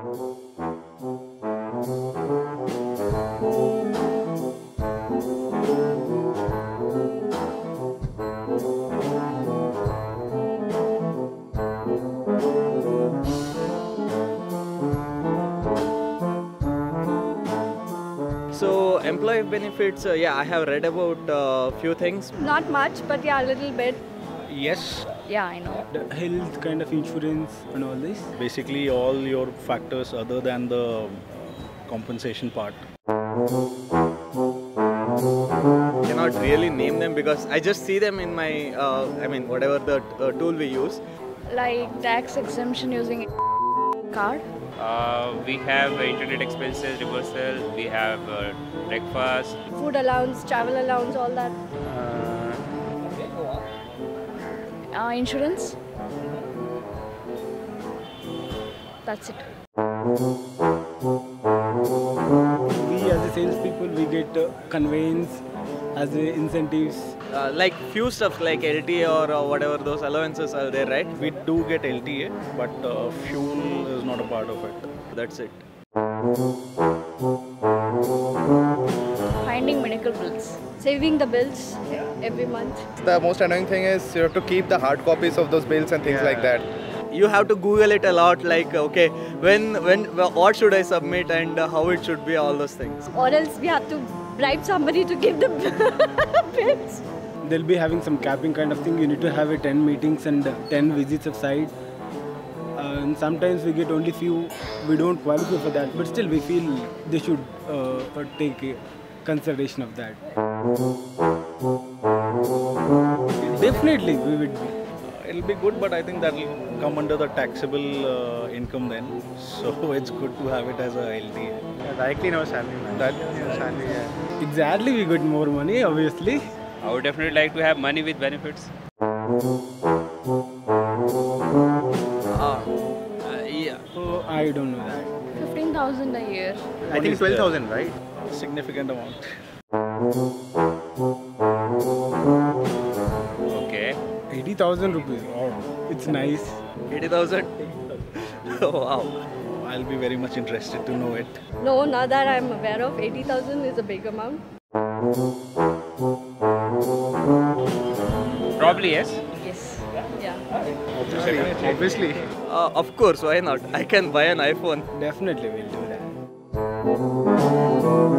So employee benefits, yeah, I have read about few things. Not much, but yeah, a little bit. Yes, Yeah, I know. The health kind of insurance and all this. basically all your factors other than the compensation part. Cannot really name them because I just see them in my, whatever the tool we use. Like tax exemption using card. We have internet expenses reversal, we have breakfast. Food allowance, travel allowance, all that. Insurance. That's it. We as a salespeople, we get conveyance as a incentives. Like few stuff like LTA or whatever those allowances are there, right? We do get LTA, but fuel is not a part of it. That's it. Finding medical bills. Saving the bills every month. The most annoying thing is you have to keep the hard copies of those bills and things like that. You have to Google it a lot, like okay, what should I submit and how it should be, all those things. Or else we have to bribe somebody to give the bills. They'll be having some capping kind of thing. You need to have 10 meetings and 10 visits of site. And sometimes we get only few. We don't qualify for that, but still we feel they should take consideration of that. Definitely, we would be. It'll be good, but I think that will come under the taxable income then. So it's good to have it as a LTA. Likely no salary, man. Yeah. Exactly, we get more money, obviously. I would definitely like to have money with benefits. Yeah. So I don't know that. 15,000 a year. I think 12,000, right? Significant amount. Okay. 80,000 rupees. Oh, it's nice. 80,000. Oh, wow. I'll be very much interested to know it. No, not that I'm aware of. 80,000 is a big amount. Probably yes. Yes. Yeah. Obviously. Of course, why not? I can buy an iPhone. Definitely we'll do that.